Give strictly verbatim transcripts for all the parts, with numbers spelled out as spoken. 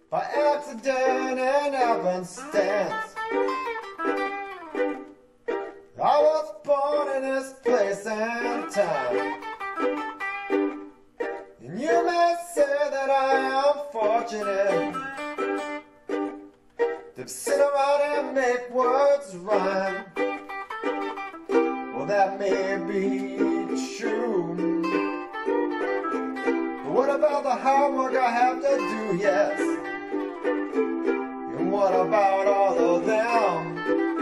by accident and happenstance. I was born in this place and time, and you may say that I am fortunate to sit around and make words rhyme. Well, that may be true, but what about the hard work I have to do, yes? And what about all of them?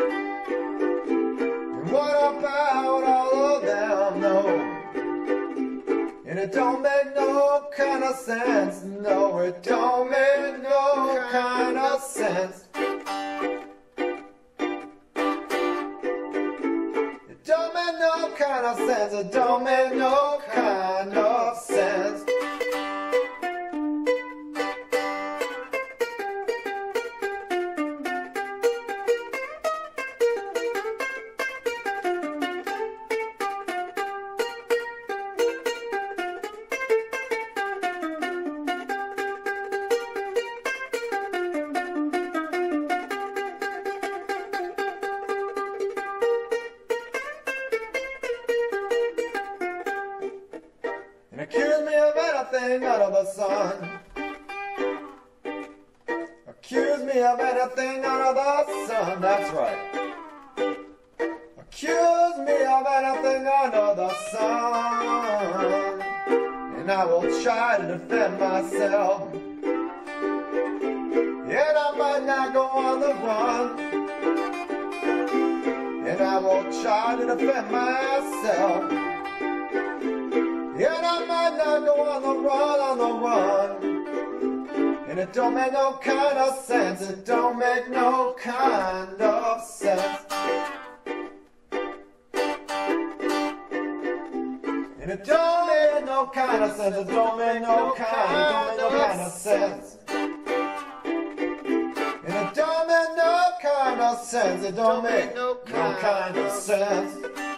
And what about all of them? No. And it don't make no kind of sense. No, it don't make no kind of sense. It don't make no kind of sense. It don't make no kind of sense. And accuse me of anything under the sun. Accuse me of anything under the sun, that's right. Accuse me of anything under the sun, and I will try to defend myself. And I might not go on the run, and I will try to defend myself. And I might not go on the run, on the run. And it don't make no kind of sense. It don't make no kind of sense. And it don't make no kind of sense. It don't make no kind, it don't make no kind of sense. And it don't make no kind of sense. It don't make no kind of sense.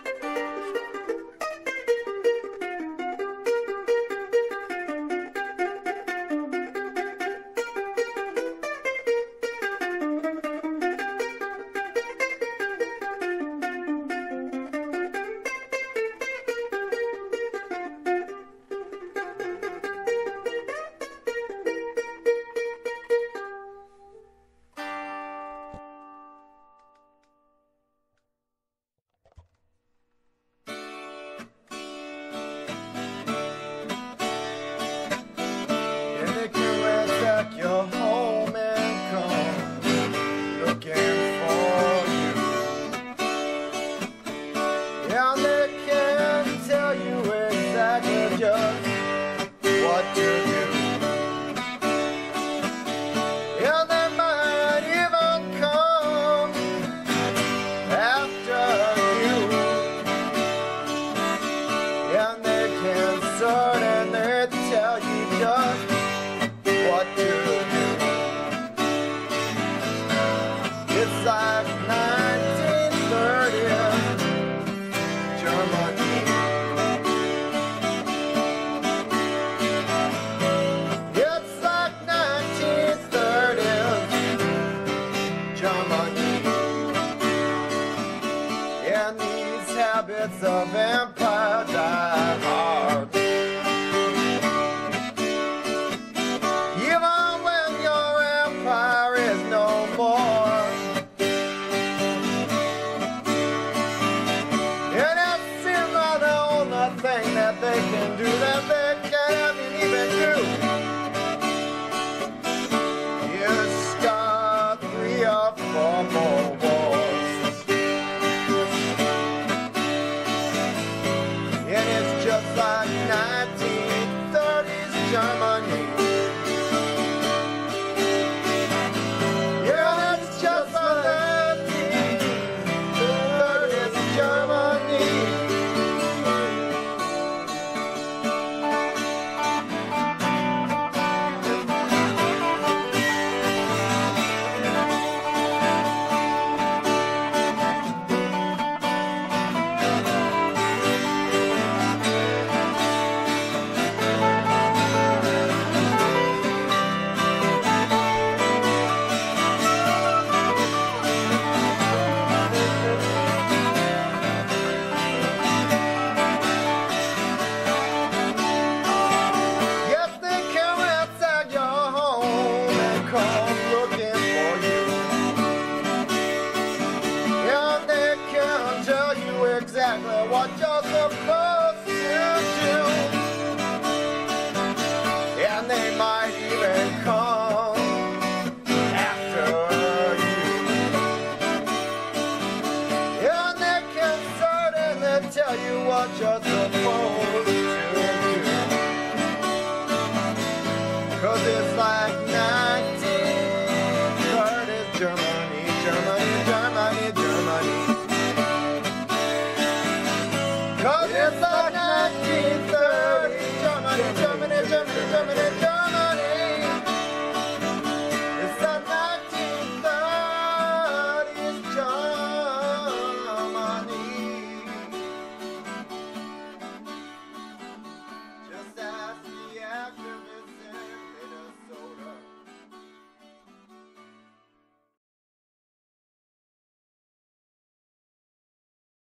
You're home and come looking for you. And they can tell you exactly just what to do. And they might even come after you. And they can certainly tell you just what to do. It's like nineteen thirty Germany. It's like nineteen thirty Germany. And these habits of empire die hard. That they can do that they can't even do. You start three or four more wars, and it's just like nineteen thirties Germany. Yeah, it's just like nineteen thirties Germany. Cause it's like nineteen